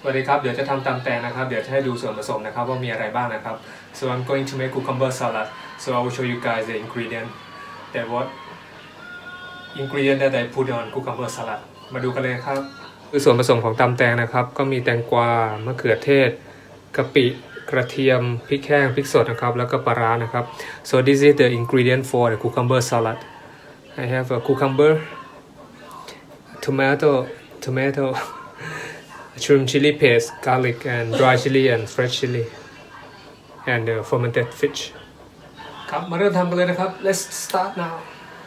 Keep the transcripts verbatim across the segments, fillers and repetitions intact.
วัสดีครับเดี๋ยวจะทำตำแตงนะครับเดี๋ยวจะให้ดูส่วนผสมนะครับว่ามีอะไรบ้างนะครับ so I'm going to make cucumber salad so I will show you guys the ingredient that what ingredient that I put on cucumber salad มาดูกันเลยครับคือส่วนผสมของตำแตงนะครับก็มีแตงกวามะเขือเทศกะปิกระเทียมพริกแห้งพริกสดนะครับแล้วก็ปลาร้านะครับ so this is the ingredient for the cucumber salad I have a cucumber tomato tomato shrimp chili paste, garlic and dry chili and fresh chili and uh, fermented fish ครับมาเริ่มทำกันเลยนะครับ let's start now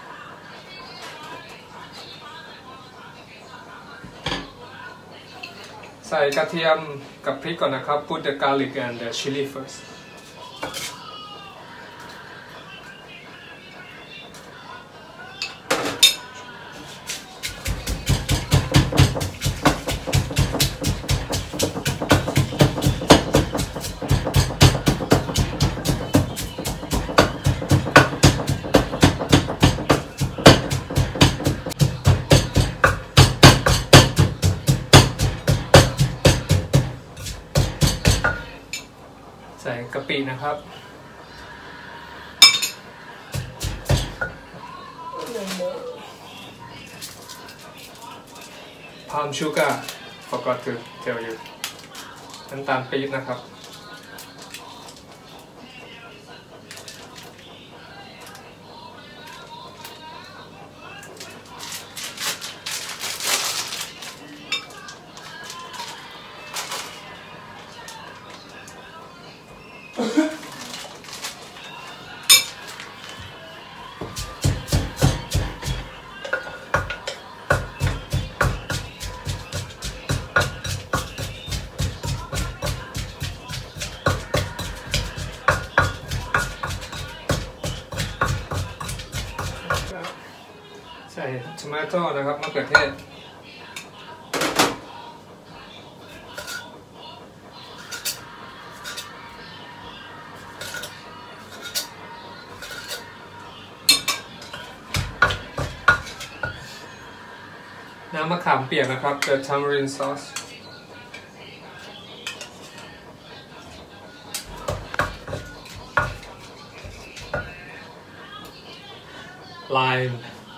ใส่กระเทียมกับพริกก่อนนะครับ put the garlic and the chili firstใส่กะปินะครับพามชูการ์ forgot to tell you น้ำตาลปี๊บนะครับใส่ทอมาโต้นะครับมะเขือเทศน้ำมะขามเปียกนะครับ the tamarind sauce lime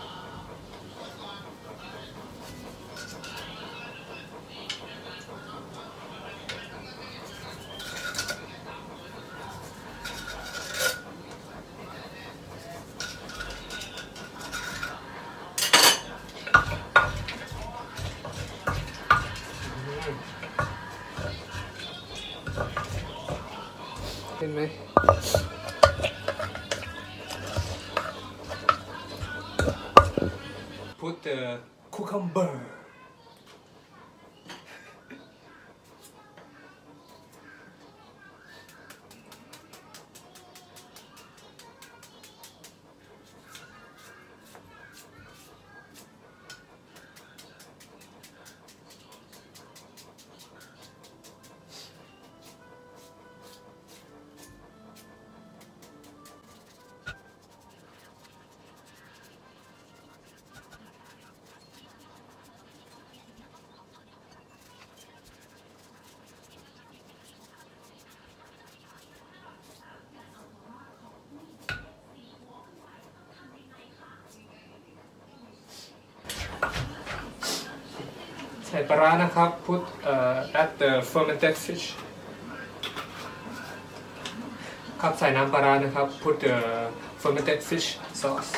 เห็นไหม put the cucumberใส่ปลาร้านะครับ put uh, add the fermented fish ครับใส่น้ำปลาร้านะครับ put the fermented fish sauce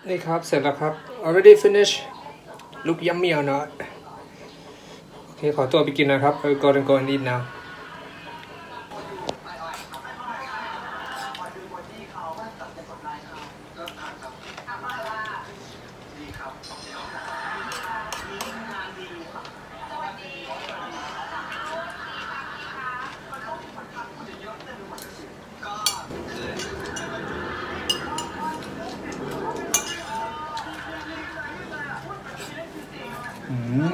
นี่ครับเสร็จแล้วครับ already finished look yummy or not โอเคขอตัวไปกินนะครับ I go and go and eat now อืม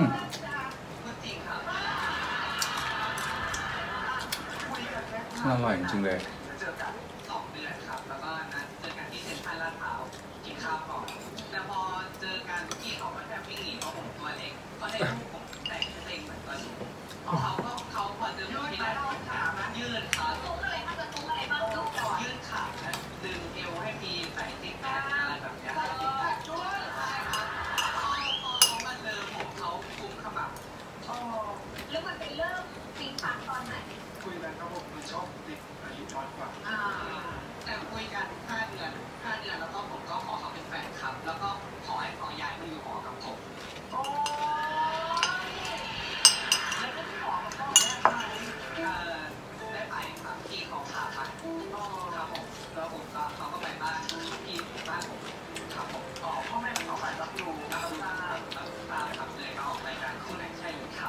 อร่อยจริงๆเลยสองเดือนครับแล้วก็นัดเจอกันที่เซ็นทรัลลาดพร้าวกินข้าวก่อนแต่พอเจอกันพี่เขาก็จะวิ่งหนีเพราะผมตัวเล็กก็ได้ลูกผมแต่งเพลงเหมือนกันเขาก็เขาพอเจอผมที่ได้ขามายืดขาตุ้งอะไรมันจะตุ้งอะไรบ้างตุ้งก่อนยืดขาดึงเอวให้มีใส่ติ๊กแพดอะไรแบบนี้พอเขามาเจอผมเขาคุมขมับแล้วมันเป็นเริ่มปิ๊งปังตอนไหนคุยกันเขาบอกมันชอบเด็กอายุน้อยกว่าแต่คุยกันห้าเดือนห้าเดือนแล้วก็ผมก็ขอเขาเป็นแฟนครับแล้วก็ขอให้ขอย้ายมาอยู่หอกับผมแล้วก็ขอเขาได้ไหมได้ไปครับที่เขาพาไปครับผมแล้วผมก็เขาก็ไปบ้านที่บ้านผมครับผมขอพ่อแม่ขอไปรับรู้รับรู้รับตามครับเลยเขาออกรายการคู่ไหนใช่หรือครับ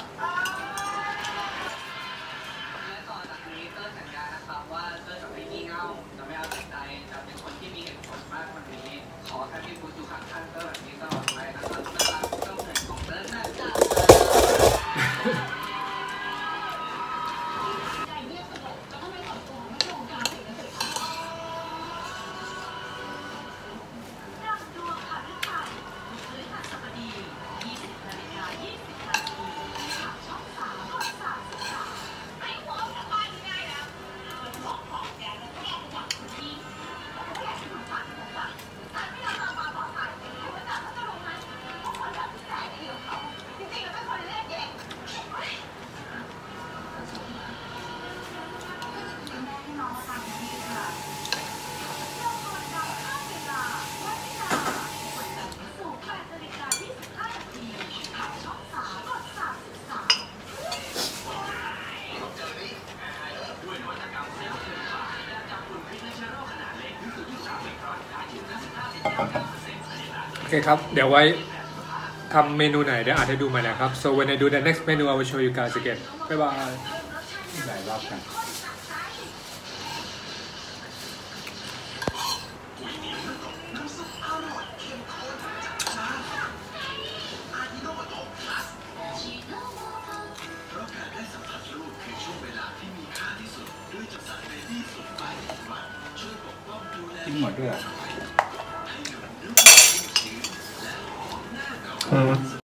และต่อจากนี้เตอร์สัญญานะครับว่าเตอร์จะไม่งี่เง่าจะไม่เอาแต่ใจจะเป็นคนที่มีเหตุผลมากกว่านี้ขอแค่พี่พูดอยู่ข้างๆเตอร์แบบนี้ตลอดไปนะครับเตอร์รักเตอร์เหมือนของเตอร์น่าจะโอเคครับเดี๋ยวไว้ทำเมนูไหนเดี๋ยวอาจจะดูใหม่นะครับ so when I do the next menu I will show you guys again bye bye หลายรอบกันกินหมดด้วย